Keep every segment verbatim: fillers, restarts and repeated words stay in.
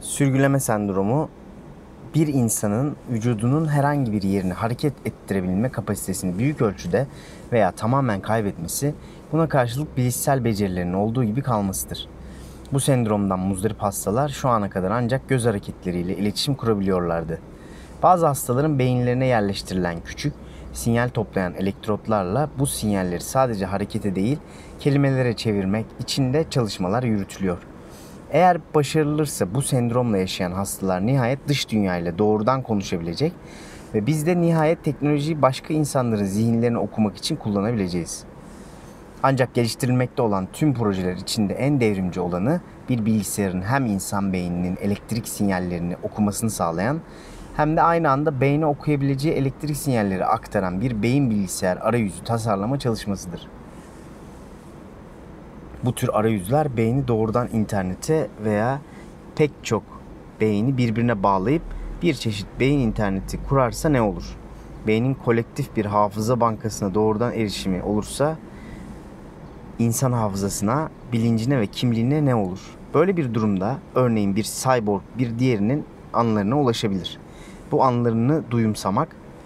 Sürgüleme sendromu bir insanın vücudunun herhangi bir yerini hareket ettirebilme kapasitesini büyük ölçüde veya tamamen kaybetmesi, buna karşılık bilişsel becerilerinin olduğu gibi kalmasıdır. Bu sendromdan muzdarip hastalar şu ana kadar ancak göz hareketleriyle iletişim kurabiliyorlardı. Bazı hastaların beyinlerine yerleştirilen küçük, sinyal toplayan elektrotlarla bu sinyalleri sadece harekete değil, kelimelere çevirmek için de çalışmalar yürütülüyor. Eğer başarılırsa bu sendromla yaşayan hastalar nihayet dış dünya ile doğrudan konuşabilecek ve biz de nihayet teknolojiyi başka insanların zihinlerini okumak için kullanabileceğiz. Ancak geliştirilmekte olan tüm projeler içinde en devrimci olanı bir bilgisayarın hem insan beyninin elektrik sinyallerini okumasını sağlayan hem de aynı anda beyne okuyabileceği elektrik sinyalleri aktaran bir beyin bilgisayar arayüzü tasarlama çalışmasıdır. Bu tür arayüzler beyni doğrudan internete veya pek çok beyni birbirine bağlayıp bir çeşit beyin interneti kurarsa ne olur? Beynin kolektif bir hafıza bankasına doğrudan erişimi olursa insan hafızasına, bilincine ve kimliğine ne olur? Böyle bir durumda örneğin bir cyborg bir diğerinin anılarına ulaşabilir. Bu anılarını duyumsamak,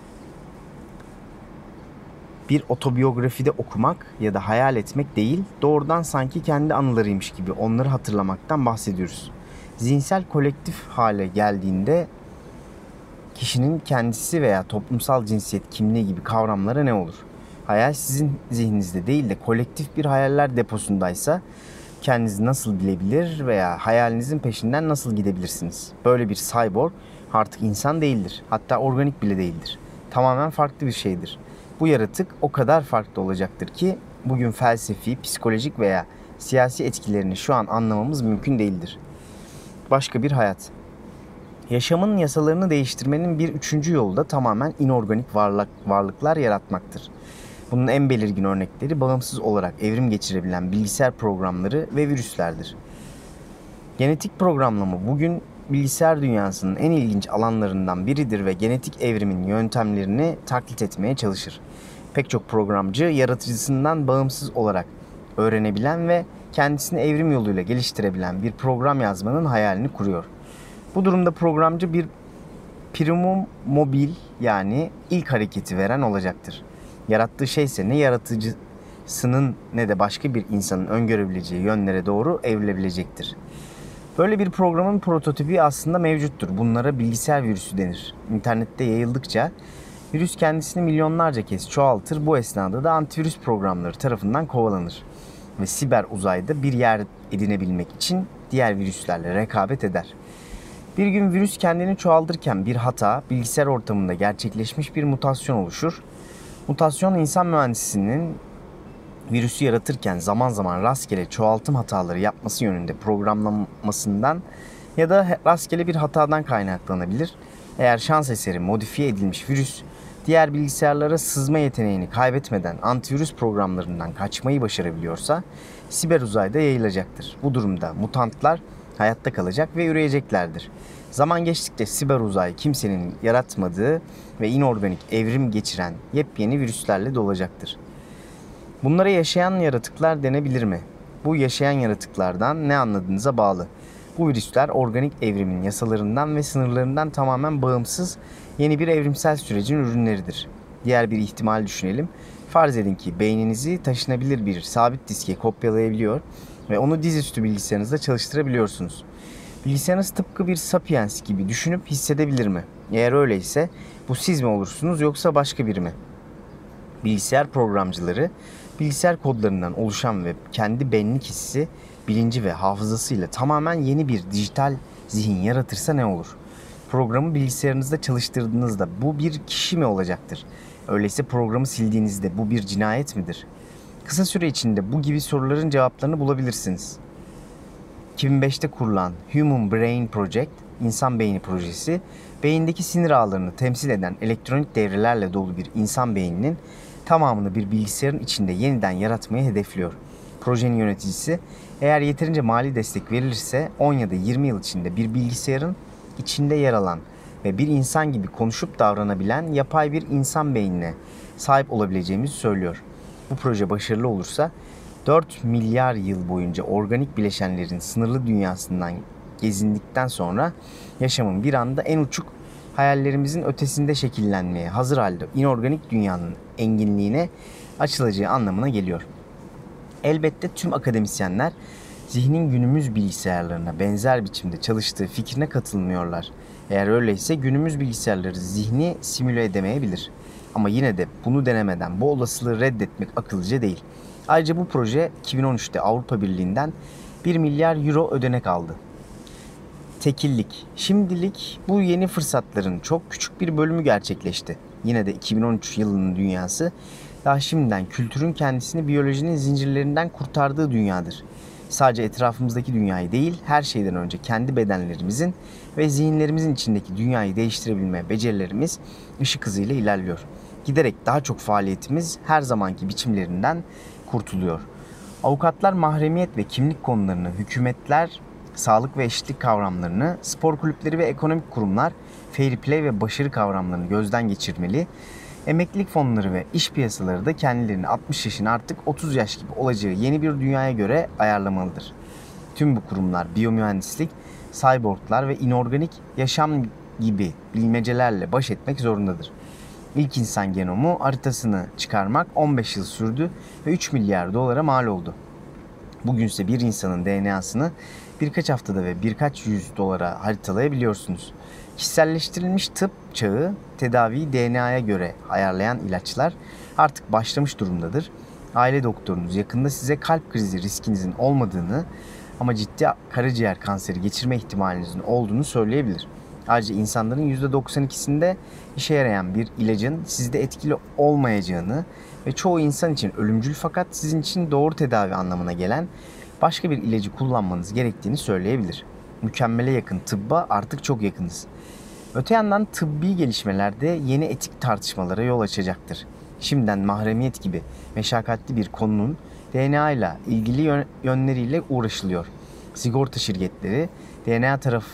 bir otobiyografide okumak ya da hayal etmek değil, doğrudan sanki kendi anılarıymış gibi onları hatırlamaktan bahsediyoruz. Zihinsel kolektif hale geldiğinde kişinin kendisi veya toplumsal cinsiyet kimliği gibi kavramlara ne olur? Hayal sizin zihninizde değil de kolektif bir hayaller deposundaysa kendinizi nasıl bilebilir veya hayalinizin peşinden nasıl gidebilirsiniz? Böyle bir cyborg artık insan değildir. Hatta organik bile değildir. Tamamen farklı bir şeydir. Bu yaratık o kadar farklı olacaktır ki bugün felsefi, psikolojik veya siyasi etkilerini şu an anlamamız mümkün değildir. Başka bir hayat. Yaşamın yasalarını değiştirmenin bir üçüncü yolu da tamamen inorganik varlık, varlıklar yaratmaktır. Bunun en belirgin örnekleri bağımsız olarak evrim geçirebilen bilgisayar programları ve virüslerdir. Genetik programlama bugün bilgisayar dünyasının en ilginç alanlarından biridir ve genetik evrimin yöntemlerini taklit etmeye çalışır. Pek çok programcı yaratıcısından bağımsız olarak öğrenebilen ve kendisini evrim yoluyla geliştirebilen bir program yazmanın hayalini kuruyor. Bu durumda programcı bir primum mobil yani ilk hareketi veren olacaktır. Yarattığı şey ise ne yaratıcısının ne de başka bir insanın öngörebileceği yönlere doğru evrilebilecektir. Böyle bir programın prototipi aslında mevcuttur. Bunlara bilgisayar virüsü denir. İnternette yayıldıkça virüs kendisini milyonlarca kez çoğaltır. Bu esnada da antivirüs programları tarafından kovalanır. Ve siber uzayda bir yer edinebilmek için diğer virüslerle rekabet eder. Bir gün virüs kendini çoğaltırken bir hata, bilgisayar ortamında gerçekleşmiş bir mutasyon oluşur. Mutasyon insan mühendisinin virüsü yaratırken zaman zaman rastgele çoğaltım hataları yapması yönünde programlanmasından ya da rastgele bir hatadan kaynaklanabilir. Eğer şans eseri modifiye edilmiş virüs diğer bilgisayarlara sızma yeteneğini kaybetmeden antivirüs programlarından kaçmayı başarabiliyorsa siber uzayda yayılacaktır. Bu durumda mutantlar hayatta kalacak ve üreyeceklerdir. Zaman geçtikçe siber uzay kimsenin yaratmadığı ve inorganik evrim geçiren yepyeni virüslerle dolacaktır. Bunlara yaşayan yaratıklar denebilir mi? Bu yaşayan yaratıklardan ne anladığınıza bağlı. Bu virüsler organik evrimin yasalarından ve sınırlarından tamamen bağımsız yeni bir evrimsel sürecin ürünleridir. Diğer bir ihtimal düşünelim. Farz edin ki beyninizi taşınabilir bir sabit diske kopyalayabiliyor ve onu dizüstü bilgisayarınızda çalıştırabiliyorsunuz. Bilgisayarınız tıpkı bir Sapiens gibi düşünüp hissedebilir mi? Eğer öyleyse bu siz mi olursunuz yoksa başka biri mi? Bilgisayar programcıları bilgisayar kodlarından oluşan ve kendi benlik hissi, bilinci ve hafızasıyla tamamen yeni bir dijital zihin yaratırsa ne olur? Programı bilgisayarınızda çalıştırdığınızda bu bir kişi mi olacaktır? Öyleyse programı sildiğinizde bu bir cinayet midir? Kısa süre içinde bu gibi soruların cevaplarını bulabilirsiniz. iki bin beşte kurulan Human Brain Project, İnsan Beyni Projesi, beyindeki sinir ağlarını temsil eden elektronik devrelerle dolu bir insan beyninin tamamını bir bilgisayarın içinde yeniden yaratmayı hedefliyor. Projenin yöneticisi, eğer yeterince mali destek verilirse on ya da yirmi yıl içinde bir bilgisayarın içinde yer alan ve bir insan gibi konuşup davranabilen yapay bir insan beynine sahip olabileceğimizi söylüyor. Bu proje başarılı olursa dört milyar yıl boyunca organik bileşenlerin sınırlı dünyasından gezindikten sonra yaşamın bir anda en uçuk hayallerimizin ötesinde şekillenmeye hazır halde inorganik dünyanın enginliğine açılacağı anlamına geliyor. Elbette tüm akademisyenler zihnin günümüz bilgisayarlarına benzer biçimde çalıştığı fikrine katılmıyorlar. Eğer öyleyse günümüz bilgisayarları zihni simüle edemeyebilir. Ama yine de bunu denemeden bu olasılığı reddetmek akıllıca değil. Ayrıca bu proje iki bin on üçte Avrupa Birliği'nden bir milyar euro ödenek aldı. Tekillik. Şimdilik bu yeni fırsatların çok küçük bir bölümü gerçekleşti. Yine de iki bin on üç yılının dünyası daha şimdiden kültürün kendisini biyolojinin zincirlerinden kurtardığı dünyadır. Sadece etrafımızdaki dünyayı değil, her şeyden önce kendi bedenlerimizin ve zihinlerimizin içindeki dünyayı değiştirebilme becerilerimiz ışık hızıyla ilerliyor. Giderek daha çok faaliyetimiz her zamanki biçimlerinden kurtuluyor. Avukatlar mahremiyet ve kimlik konularını, hükümetler sağlık ve eşitlik kavramlarını, spor kulüpleri ve ekonomik kurumlar fair play ve başarı kavramlarını gözden geçirmeli. Emeklilik fonları ve iş piyasaları da kendilerini altmış yaşın artık otuz yaş gibi olacağı yeni bir dünyaya göre ayarlamalıdır. Tüm bu kurumlar biyomühendislik, cyborglar ve inorganik yaşam gibi bilmecelerle baş etmek zorundadır. İlk insan genomu haritasını çıkarmak on beş yıl sürdü ve üç milyar dolara mal oldu. Bugünse bir insanın D N A'sını birkaç haftada ve birkaç yüz dolara haritalayabiliyorsunuz. Kişiselleştirilmiş tıp çağı tedaviyi D N A'ya göre ayarlayan ilaçlar artık başlamış durumdadır. Aile doktorunuz yakında size kalp krizi riskinizin olmadığını ama ciddi karaciğer kanseri geçirme ihtimalinizin olduğunu söyleyebilir. Ayrıca insanların yüzde doksan ikisinde işe yarayan bir ilacın sizde etkili olmayacağını ve çoğu insan için ölümcül fakat sizin için doğru tedavi anlamına gelen başka bir ilacı kullanmanız gerektiğini söyleyebilir. Mükemmele yakın tıbba artık çok yakınız. Öte yandan tıbbi gelişmeler de yeni etik tartışmalara yol açacaktır. Şimdiden mahremiyet gibi meşakkatli bir konunun D N A ile ilgili yönleriyle uğraşılıyor. Sigorta şirketleri D N A taraf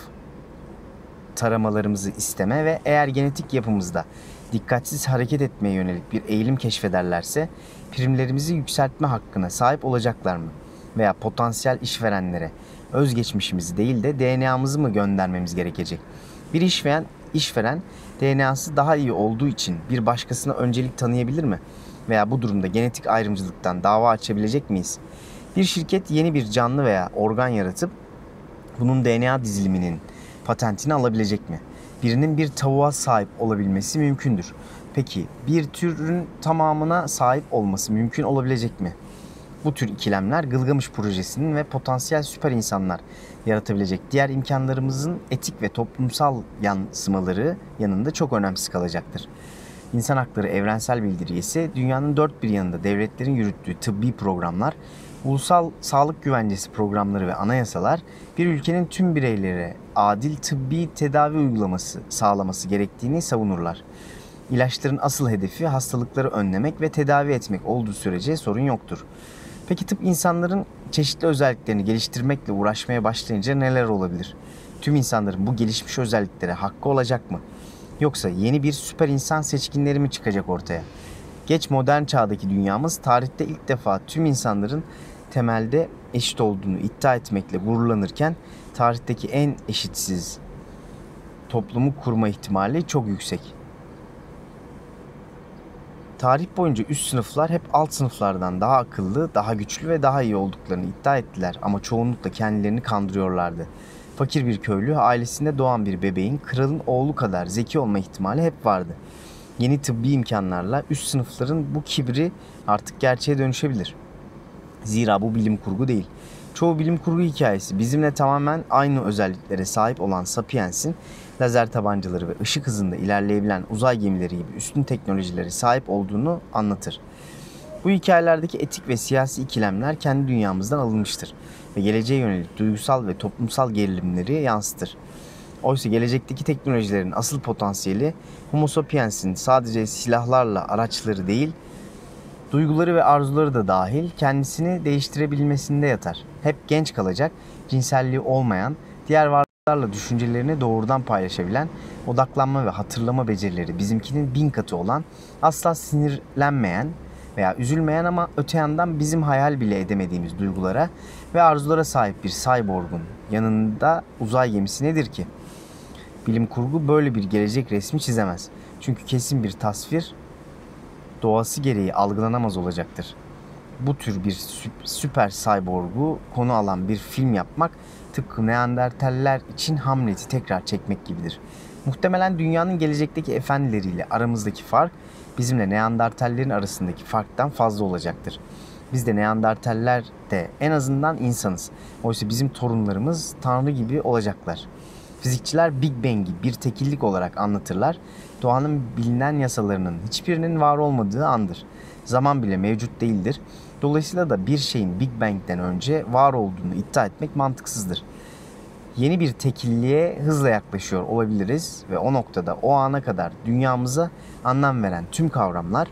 taramalarımızı isteme ve eğer genetik yapımızda dikkatsiz hareket etmeye yönelik bir eğilim keşfederlerse primlerimizi yükseltme hakkına sahip olacaklar mı? Veya potansiyel işverenlere özgeçmişimizi değil de D N A'mızı mı göndermemiz gerekecek? Bir işveren, işveren D N A'sı daha iyi olduğu için bir başkasına öncelik tanıyabilir mi? Veya bu durumda genetik ayrımcılıktan dava açabilecek miyiz? Bir şirket yeni bir canlı veya organ yaratıp bunun D N A diziliminin patentini alabilecek mi? Birinin bir tavuğa sahip olabilmesi mümkündür. Peki bir türün tamamına sahip olması mümkün olabilecek mi? Bu tür ikilemler Gılgamış projesinin ve potansiyel süper insanlar yaratabilecek diğer imkanlarımızın etik ve toplumsal yansımaları yanında çok önemsiz kalacaktır. İnsan Hakları Evrensel Bildirgesi, dünyanın dört bir yanında devletlerin yürüttüğü tıbbi programlar, ulusal sağlık güvencesi programları ve anayasalar bir ülkenin tüm bireylere adil tıbbi tedavi uygulaması sağlaması gerektiğini savunurlar. İlaçların asıl hedefi hastalıkları önlemek ve tedavi etmek olduğu sürece sorun yoktur. Peki tıp insanların çeşitli özelliklerini geliştirmekle uğraşmaya başlayınca neler olabilir? Tüm insanların bu gelişmiş özelliklere hakkı olacak mı? Yoksa yeni bir süper insan seçkinleri mi çıkacak ortaya? Geç modern çağdaki dünyamız tarihte ilk defa tüm insanların temelde eşit olduğunu iddia etmekle gururlanırken tarihteki en eşitsiz toplumu kurma ihtimali çok yüksek. Tarih boyunca üst sınıflar hep alt sınıflardan daha akıllı, daha güçlü ve daha iyi olduklarını iddia ettiler ama çoğunlukla kendilerini kandırıyorlardı. Fakir bir köylü, ailesinde doğan bir bebeğin kralın oğlu kadar zeki olma ihtimali hep vardı. Yeni tıbbi imkanlarla üst sınıfların bu kibri artık gerçeğe dönüşebilir. Zira bu bilim kurgu değil. Çoğu bilim kurgu hikayesi bizimle tamamen aynı özelliklere sahip olan Sapiens'in lazer tabancaları ve ışık hızında ilerleyebilen uzay gemileri gibi üstün teknolojilere sahip olduğunu anlatır. Bu hikayelerdeki etik ve siyasi ikilemler kendi dünyamızdan alınmıştır ve geleceğe yönelik duygusal ve toplumsal gerilimleri yansıtır. Oysa gelecekteki teknolojilerin asıl potansiyeli Homo sapiens'in sadece silahlarla araçları değil, duyguları ve arzuları da dahil kendisini değiştirebilmesinde yatar. Hep genç kalacak, cinselliği olmayan, diğer varlıklarla düşüncelerini doğrudan paylaşabilen, odaklanma ve hatırlama becerileri bizimkinin bin katı olan, asla sinirlenmeyen veya üzülmeyen ama öte yandan bizim hayal bile edemediğimiz duygulara ve arzulara sahip bir cyborgun yanında uzay gemisi nedir ki? Bilim kurgu böyle bir gelecek resmi çizemez. Çünkü kesin bir tasvir doğası gereği algılanamaz olacaktır. Bu tür bir süper cyborgu konu alan bir film yapmak tıpkı Neandertaller için Hamlet'i tekrar çekmek gibidir. Muhtemelen dünyanın gelecekteki efendileriyle aramızdaki fark bizimle Neandertallerin arasındaki farktan fazla olacaktır. Biz de Neandertaller de en azından insanız. Oysa bizim torunlarımız Tanrı gibi olacaklar. Fizikçiler Big Bang'i bir tekillik olarak anlatırlar. Doğanın bilinen yasalarının hiçbirinin var olmadığı andır. Zaman bile mevcut değildir. Dolayısıyla da bir şeyin Big Bang'den önce var olduğunu iddia etmek mantıksızdır. Yeni bir tekilliğe hızla yaklaşıyor olabiliriz ve o noktada o ana kadar dünyamıza anlam veren tüm kavramlar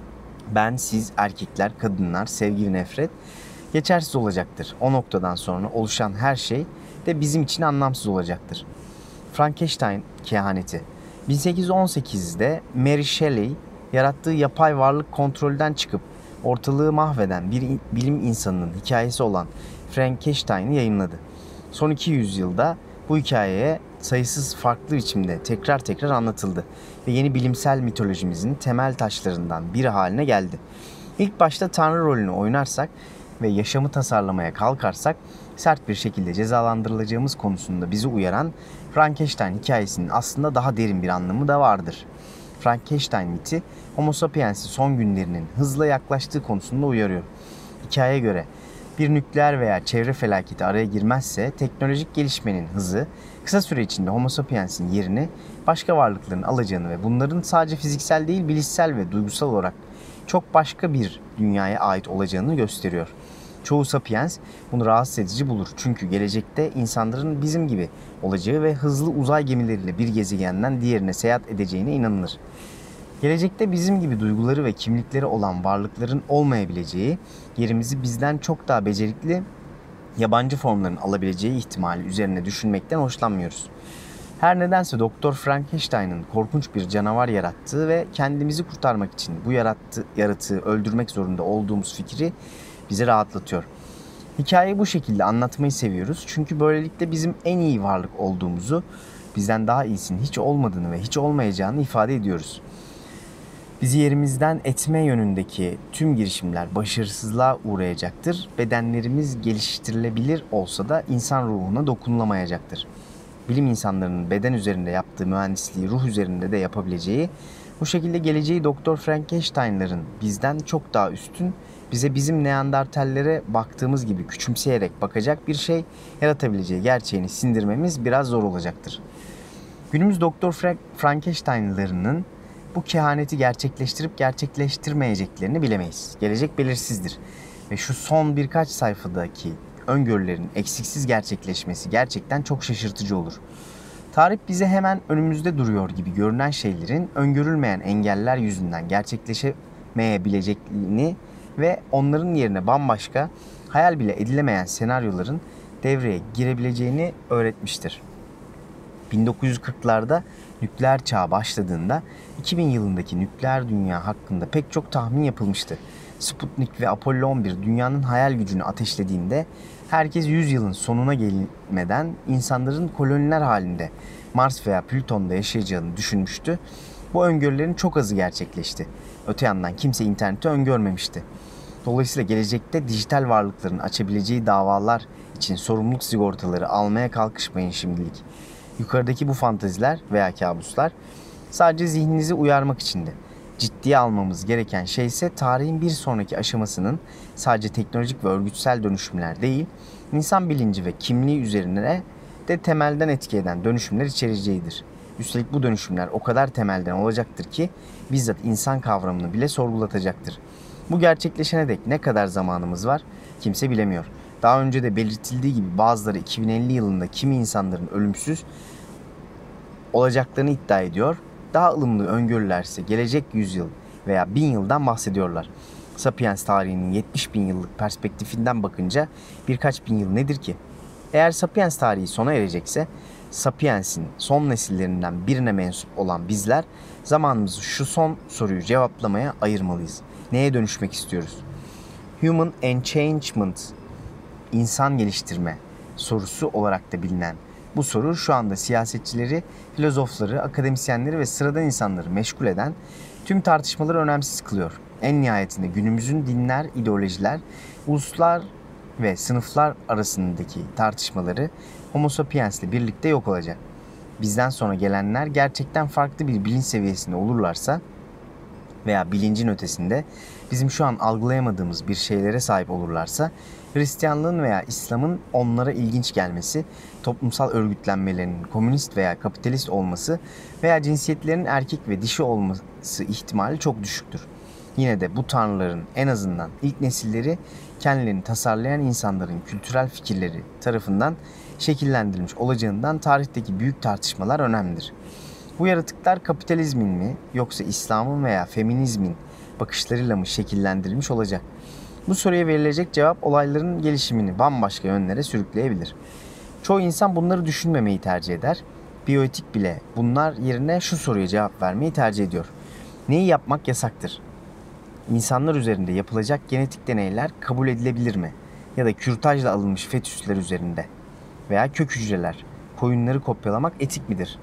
ben, siz, erkekler, kadınlar, sevgi, nefret geçersiz olacaktır. O noktadan sonra oluşan her şey de bizim için anlamsız olacaktır. Frankenstein kehaneti. bin sekiz yüz on sekizde Mary Shelley yarattığı yapay varlık kontrolden çıkıp ortalığı mahveden bir bilim insanının hikayesi olan Frankenstein'i yayınladı. Son iki yüz yılda bu hikayeye sayısız farklı biçimde tekrar tekrar anlatıldı ve yeni bilimsel mitolojimizin temel taşlarından biri haline geldi. İlk başta Tanrı rolünü oynarsak ve yaşamı tasarlamaya kalkarsak sert bir şekilde cezalandırılacağımız konusunda bizi uyaran Frankenstein hikayesinin aslında daha derin bir anlamı da vardır. Frankenstein miti Homo sapiens'i son günlerinin hızla yaklaştığı konusunda uyarıyor. Hikayeye göre bir nükleer veya çevre felaketi araya girmezse teknolojik gelişmenin hızı kısa süre içinde Homo sapiens'in yerini başka varlıkların alacağını ve bunların sadece fiziksel değil bilişsel ve duygusal olarak çok başka bir dünyaya ait olacağını gösteriyor. Çoğu sapiens bunu rahatsız edici bulur. Çünkü gelecekte insanların bizim gibi olacağı ve hızlı uzay gemileriyle bir gezegenden diğerine seyahat edeceğine inanılır. Gelecekte bizim gibi duyguları ve kimlikleri olan varlıkların olmayabileceği, yerimizi bizden çok daha becerikli yabancı formların alabileceği ihtimali üzerine düşünmekten hoşlanmıyoruz. Her nedense Doktor Frankenstein'ın korkunç bir canavar yarattığı ve kendimizi kurtarmak için bu yarattı, yaratığı öldürmek zorunda olduğumuz fikri bizi rahatlatıyor. Hikayeyi bu şekilde anlatmayı seviyoruz çünkü böylelikle bizim en iyi varlık olduğumuzu, bizden daha iyisinin hiç olmadığını ve hiç olmayacağını ifade ediyoruz. Bizi yerimizden etme yönündeki tüm girişimler başarısızlığa uğrayacaktır. Bedenlerimiz geliştirilebilir olsa da insan ruhuna dokunulamayacaktır. Bilim insanlarının beden üzerinde yaptığı mühendisliği ruh üzerinde de yapabileceği, bu şekilde geleceği Doktor Frankenstein'ların bizden çok daha üstün, bize bizim Neandertallere baktığımız gibi küçümseyerek bakacak bir şey yaratabileceği gerçeğini sindirmemiz biraz zor olacaktır. Günümüz Doktor Frank- Frankenstein'larının bu kehaneti gerçekleştirip gerçekleştirmeyeceklerini bilemeyiz. Gelecek belirsizdir ve şu son birkaç sayfadaki öngörülerin eksiksiz gerçekleşmesi gerçekten çok şaşırtıcı olur. Tarih bize hemen önümüzde duruyor gibi görünen şeylerin öngörülmeyen engeller yüzünden gerçekleşemeyebileceğini ve onların yerine bambaşka, hayal bile edilemeyen senaryoların devreye girebileceğini öğretmiştir. bin dokuz yüz kırklarda nükleer çağ başladığında iki bin yılındaki nükleer dünya hakkında pek çok tahmin yapılmıştı. Sputnik ve Apollo on bir dünyanın hayal gücünü ateşlediğinde herkes yüz yılın sonuna gelmeden insanların koloniler halinde Mars veya Plüton'da yaşayacağını düşünmüştü. Bu öngörülerin çok azı gerçekleşti. Öte yandan kimse interneti öngörmemişti. Dolayısıyla gelecekte dijital varlıkların açabileceği davalar için sorumluluk sigortaları almaya kalkışmayın şimdilik. Yukarıdaki bu fanteziler veya kabuslar sadece zihninizi uyarmak içindi. Ciddiye almamız gereken şey ise tarihin bir sonraki aşamasının sadece teknolojik ve örgütsel dönüşümler değil, insan bilinci ve kimliği üzerine de temelden etki eden dönüşümler içereceğidir. Üstelik bu dönüşümler o kadar temelden olacaktır ki bizzat insan kavramını bile sorgulatacaktır. Bu gerçekleşene dek ne kadar zamanımız var kimse bilemiyor. Daha önce de belirtildiği gibi bazıları iki bin elli yılında kimi insanların ölümsüz olacaklarını iddia ediyor. Daha ılımlı öngörülerse gelecek yüzyıl veya bin yıldan bahsediyorlar. Sapiens tarihinin yetmiş bin yıllık perspektifinden bakınca birkaç bin yıl nedir ki? Eğer Sapiens tarihi sona erecekse, Sapiens'in son nesillerinden birine mensup olan bizler zamanımızı şu son soruyu cevaplamaya ayırmalıyız. Neye dönüşmek istiyoruz? Human Enchantment insan geliştirme sorusu olarak da bilinen bu soru şu anda siyasetçileri, filozofları, akademisyenleri ve sıradan insanları meşgul eden tüm tartışmaları önemsiz kılıyor. En nihayetinde günümüzün dinler, ideolojiler, uluslar ve sınıflar arasındaki tartışmaları Homo sapiens ile birlikte yok olacak. Bizden sonra gelenler gerçekten farklı bir bilinç seviyesinde olurlarsa veya bilincin ötesinde bizim şu an algılayamadığımız bir şeylere sahip olurlarsa Hristiyanlığın veya İslam'ın onlara ilginç gelmesi, toplumsal örgütlenmelerinin komünist veya kapitalist olması veya cinsiyetlerin erkek ve dişi olması ihtimali çok düşüktür. Yine de bu tanrıların en azından ilk nesilleri kendilerini tasarlayan insanların kültürel fikirleri tarafından şekillendirilmiş olacağından tarihteki büyük tartışmalar önemlidir. Bu yaratıklar kapitalizmin mi yoksa İslam'ın veya feminizmin bakışlarıyla mı şekillendirilmiş olacak? Bu soruya verilecek cevap olayların gelişimini bambaşka yönlere sürükleyebilir. Çoğu insan bunları düşünmemeyi tercih eder. Biyoetik bile bunlar yerine şu soruya cevap vermeyi tercih ediyor. Neyi yapmak yasaktır? İnsanlar üzerinde yapılacak genetik deneyler kabul edilebilir mi? Ya da kürtajla alınmış fetüsler üzerinde veya kök hücreler, koyunları kopyalamak etik midir?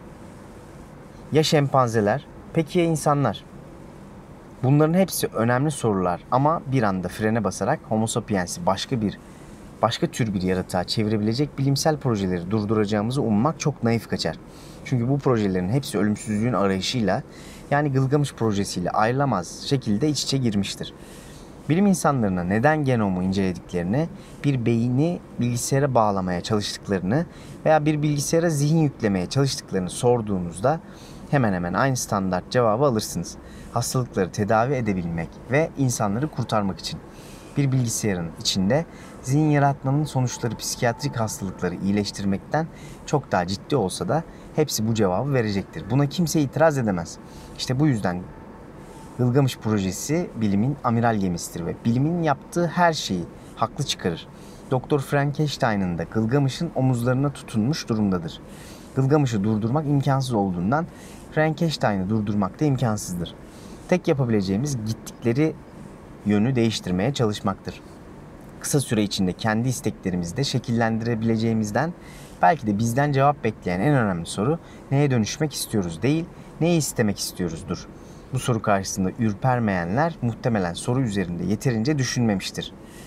Ya şempanzeler? Peki ya insanlar? Bunların hepsi önemli sorular ama bir anda frene basarak Homo sapiens'i başka bir, başka tür bir yaratığa çevirebilecek bilimsel projeleri durduracağımızı ummak çok naif kaçar. Çünkü bu projelerin hepsi ölümsüzlüğün arayışıyla, yani Gılgamış projesiyle ayrılamaz şekilde iç içe girmiştir. Bilim insanlarına neden genomu incelediklerini, bir beyni bilgisayara bağlamaya çalıştıklarını veya bir bilgisayara zihin yüklemeye çalıştıklarını sorduğunuzda hemen hemen aynı standart cevabı alırsınız. Hastalıkları tedavi edebilmek ve insanları kurtarmak için. Bir bilgisayarın içinde zihin yaratmanın sonuçları psikiyatrik hastalıkları iyileştirmekten çok daha ciddi olsa da hepsi bu cevabı verecektir. Buna kimse itiraz edemez. İşte bu yüzden Gılgamış projesi bilimin amiral gemisidir ve bilimin yaptığı her şeyi haklı çıkarır. Doktor Frankenstein'ın da Gılgamış'ın omuzlarına tutunmuş durumdadır. Gılgamış'ı durdurmak imkansız olduğundan Frankenstein'ı durdurmak da imkansızdır. Tek yapabileceğimiz gittikleri yönü değiştirmeye çalışmaktır. Kısa süre içinde kendi isteklerimizi de şekillendirebileceğimizden belki de bizden cevap bekleyen en önemli soru neye dönüşmek istiyoruz değil, neyi istemek istiyoruzdur. Bu soru karşısında ürpermeyenler muhtemelen soru üzerinde yeterince düşünmemiştir.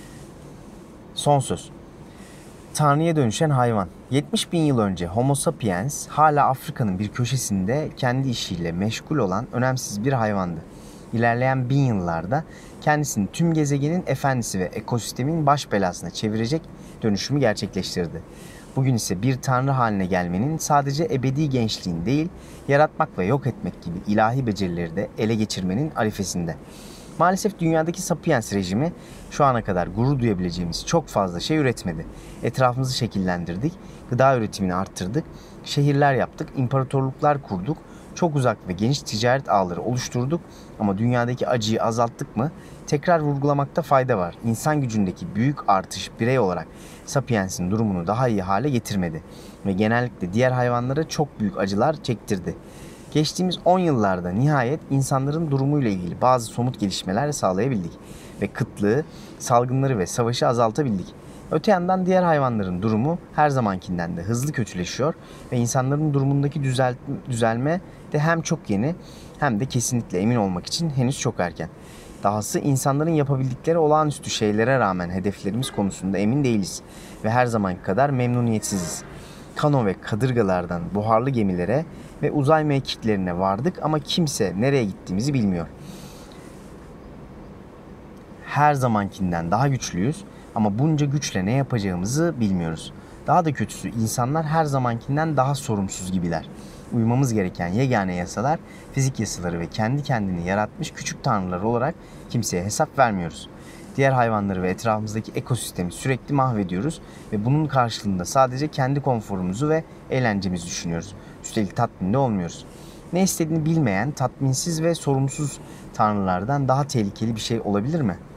Son söz. Tanrı'ya dönüşen hayvan. yetmiş bin yıl önce Homo sapiens hala Afrika'nın bir köşesinde kendi işiyle meşgul olan önemsiz bir hayvandı. İlerleyen bin yıllarda kendisini tüm gezegenin efendisi ve ekosistemin baş belasına çevirecek dönüşümü gerçekleştirdi. Bugün ise bir tanrı haline gelmenin sadece ebedi gençliğin değil, yaratmak ve yok etmek gibi ilahi becerileri de ele geçirmenin arifesinde. Maalesef dünyadaki sapiens rejimi şu ana kadar gurur duyabileceğimiz çok fazla şey üretmedi. Etrafımızı şekillendirdik, gıda üretimini arttırdık, şehirler yaptık, imparatorluklar kurduk, çok uzak ve geniş ticaret ağları oluşturduk ama dünyadaki acıyı azalttık mı? Tekrar vurgulamakta fayda var. İnsan gücündeki büyük artış birey olarak Sapiens'in durumunu daha iyi hale getirmedi ve genellikle diğer hayvanlara çok büyük acılar çektirdi. Geçtiğimiz on yıllarda nihayet insanların durumuyla ilgili bazı somut gelişmeler sağlayabildik ve kıtlığı, salgınları ve savaşı azaltabildik. Öte yandan diğer hayvanların durumu her zamankinden de hızlı kötüleşiyor ve insanların durumundaki düzel düzelme de hem çok yeni hem de kesinlikle emin olmak için henüz çok erken. Dahası insanların yapabildikleri olağanüstü şeylere rağmen hedeflerimiz konusunda emin değiliz ve her zamanki kadar memnuniyetsiziz. Kano ve kadırgalardan buharlı gemilere ve uzay mekiklerine vardık ama kimse nereye gittiğimizi bilmiyor. Her zamankinden daha güçlüyüz ama bunca güçle ne yapacağımızı bilmiyoruz. Daha da kötüsü insanlar her zamankinden daha sorumsuz gibiler. Uymamız gereken yegane yasalar fizik yasaları ve kendi kendini yaratmış küçük tanrılar olarak kimseye hesap vermiyoruz. Diğer hayvanları ve etrafımızdaki ekosistemi sürekli mahvediyoruz ve bunun karşılığında sadece kendi konforumuzu ve eğlencemizi düşünüyoruz. Üstelik tatminde olmuyoruz. Ne istediğini bilmeyen, tatminsiz ve sorumsuz tanrılardan daha tehlikeli bir şey olabilir mi?